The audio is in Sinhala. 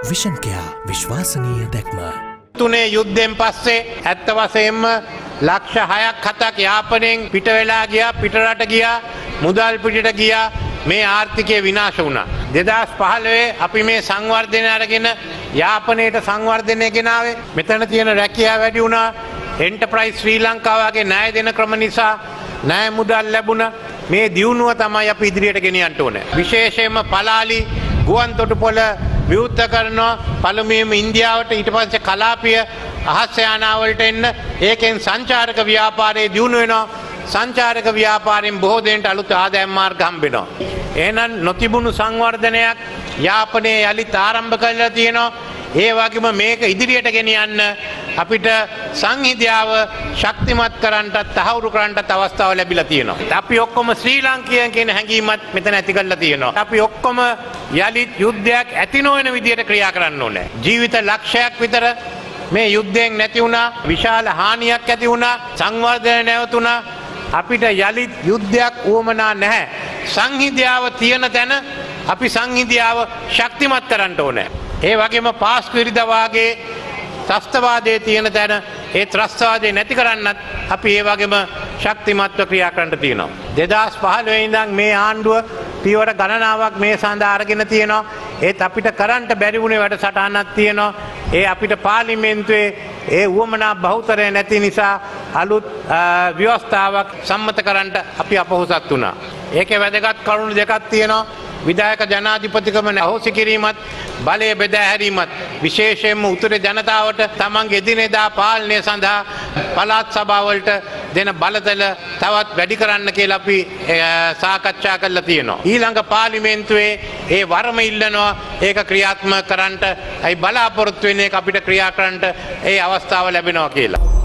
විෂන් කෙයා විශ්වාසනීය දැක්ම. තුනේ යුද්ධයෙන් පස්සේ ඇත්ත වශයෙන්ම ලක්ෂ 6ක් 7ක් යාපනයෙන් පිට වෙලා ගියා, පිටරට ගියා, මුදල් පිටට ගියා. මේ ආර්ථිකය විනාශ වුණා. 2015 අපි මේ සංවර්ධනය අරගෙන යාපනයේට සංවර්ධනය ගෙනාවේ. මෙතන තියෙන රැකියාව වැඩි වුණා. එන්ටර්ප්‍රයිස් ශ්‍රී ලංකාව වගේ ණය දෙන ක්‍රම නිසා ණය මුදල් ලැබුණා. මේ දියුණුව තමයි අපි ඉදිරියට ගෙනියන්න ඕනේ. විශේෂයෙන්ම පලාලි ගුවන් තොටුපොළ විවෘත කරනවා. පළමුවෙන්ම ඉන්දියාවට, ඊට පස්සේ කලාපීය අහස් යානාවලට එන්න. ඒකෙන් සංචාරක ව්‍යාපාරයේ දියුණු වෙනවා. සංචාරක ව්‍යාපාරයෙන් බොහෝ දෙනෙක් අලුත් ආදායම් මාර්ග හම්බ වෙනවා. එහෙනම් නොතිබුණු සංවර්ධනයක් යාපනයේ යලිත් ආරම්භ කරලා තියෙනවා. ඒ වගේම මේක ඉදිරියට ගෙනියන්න අපිට සංහිඳියාව ශක්තිමත් කරන්නට, තහවුරු කරන්නට අවස්ථාව ලැබිලා තියෙනවා. අපි ඔක්කොම ශ්‍රී ලාංකිකයන් කියන හැඟීමත් මෙතන ඇති කරලා තියෙනවා. අපි ඔක්කොම යලිත් යුද්ධයක් ඇති නොවන විදියට ක්‍රියා කරන්න ඕනේ. ජීවිත ලක්ෂයක් විතර මේ යුද්ධයෙන් නැති වුණා. විශාල හානියක් ඇති වුණා. සංවර්ධනය නැවතුණා. අපිට යලිත් යුද්ධයක් උවමනා නැහැ. සංහිඳියාව තියෙන තැන අපි සංහිඳියාව ශක්තිමත් කරන්න ඕනේ. ඒ වගේම පාස්කු ඉරිදා වාගේ ත්‍රස්තවාදයේ තියෙන තැන ඒ ත්‍රස්තවාදේ නැති කරන්නත් අපි ඒ වගේම ශක්තිමත්ව ක්‍රියා කරන්න තියෙනවා. 2015 ඉඳන් මේ ආණ්ඩුව පියවර ගණනාවක් මේ සඳහා අරගෙන තියෙනවා. ඒත් අපිට කරන්න බැරි වුණේ වැඩසටහනක් තියෙනවා. ඒ අපිට පාර්ලිමේන්තුවේ ඒ උවමනා බහුතරය නැති නිසා අලුත් ව්‍යවස්ථාවක් සම්මත කරන්න අපි අපොහොසත් වුණා. ඒකේ වැදගත් කරුණු දෙකක් තියෙනවා. විධායක ජනාධිපතිකම අහෝසි කිරීමත්, බලය බෙදා හැරීමත්. විශේෂයෙන්ම උතුරේ ජනතාවට තමන්ගේ එදිනෙදා පාලනය සඳහා පළාත් සභාවලට දෙන බලතල තවත් වැඩි කරන්න කියලා අපි සාකච්ඡා කරලා තියෙනවා. ඊළඟ පාර්ලිමේන්තුවේ ඒ වරම ඉල්ලනවා ඒක ක්‍රියාත්මක කරන්නට. අයි බලාපොරොත්තු වෙන එක අපිට ක්‍රියා කරන්නට ඒ අවස්ථාව ලැබෙනවා කියලා.